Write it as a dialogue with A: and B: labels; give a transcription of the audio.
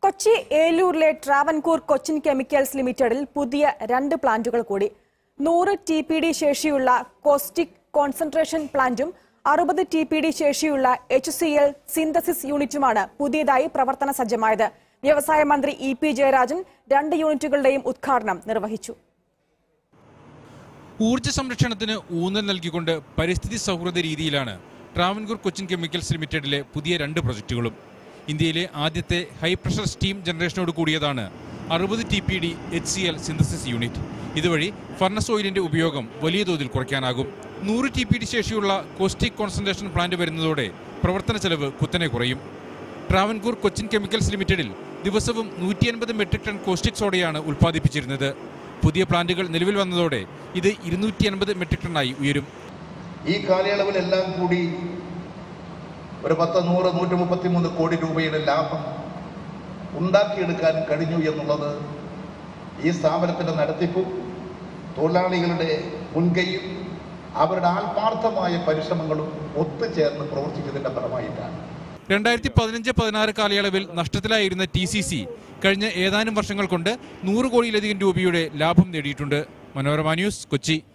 A: കൊച്ചി ഏലൂരിലെ ട്രാവൻകൂർ കൊച്ചിൻ കെമിക്കൽസ് ലിമിറ്റഡിൽ പുതിയ 2 പ്ലാന്റുകൾ കൂടി. 100 TPD ശേഷിയുള്ള കോസ്റ്റിക് കോൺസെൻട്രേഷൻ പ്ലാന്റും 60 TPD ശേഷിയുള്ള HCl സിന്തസിസ് യൂണിറ്റുമാണ് പുതിയതായി പ്രവർത്തന സജ്ജമായത്. വ്യവസായ മന്ത്രി EP ജയരാജൻ 2 യൂണിറ്റുകളുടെയും ഉദ്ഘാടനം നിർവഹിച്ചു.
B: ഊർജ്ജ സംരക്ഷണത്തിന് ഊന്നൽ നൽകിക്കൊണ്ട് പരിസ്ഥിതി സൗഹൃദ രീതിയിലാണ് ട്രാവൻകൂർ കൊച്ചിൻ കെമിക്കൽസ് ലിമിറ്റഡിലെ പുതിയ 2 പ്രൊജക്ടുകളും. ഇന്ത്യയിലെ ആദ്യത്തെ ഹൈ പ്രഷർ സ്റ്റീം ജനറേഷനോട് കൂടിയതാണ് 60 TPD HCl സിന്തസിസ് യൂണിറ്റ്. ഇതുവഴി ഫർണസ് ഓയിലിന്റെ ഉപയോഗം വലിയ തോതിൽ കുറയ്ക്കാനാകും. 100 TPD ശേഷിയുള്ള കോസ്റ്റിക് കോൺസെൻട്രേഷൻ പ്ലാന്റ് വരുന്നതോടെ പ്രവർത്തന ചെലവ് കുത്തനെ കുറയും. ട്രാവൻകൂർ കൊച്ചിൻ കെമിക്കൽസ് ലിമിറ്റഡിൽ ദിവസവും 150 മെട്രിക് ടൺ കോസ്റ്റിക് സോഡയാണ് ഉൽപ്പാദിപ്പിച്ചിരുന്നത്. പുതിയ പ്ലാന്റുകൾ നിലവിൽ വന്നതോടെ ഇത് 250 മെട്രിക് ടണ്ണായി ഉയരും.
C: ഈ കാലയളവിലെല്ലാം കൂടി ഒരു 133 കോടി രൂപയുടെ ലാഭം ഉണ്ടാക്കിയെടുക്കാൻ കഴിഞ്ഞു എന്നുള്ളത് ഈ സ്ഥാപനത്തിന്റെ നടത്തിപ്പും തൊഴിലാളികളുടെ മുൻകൈയും അവരുടെ ആത്മാർത്ഥമായ പരിശ്രമങ്ങളും ഒത്തുചേർന്ന് പ്രവർത്തിച്ചതിന്റെ ഫലമായിട്ടാണ്.
B: 2015-16 കാലയളവിൽ നഷ്ടത്തിലായിരുന്ന TCC കഴിഞ്ഞ ഏതാനും വർഷങ്ങൾ കൊണ്ട് 100 കോടിയിലധികം രൂപയുടെ ലാഭം നേടിയിട്ടുണ്ട്. മനോരമ ന്യൂസ്, കൊച്ചി.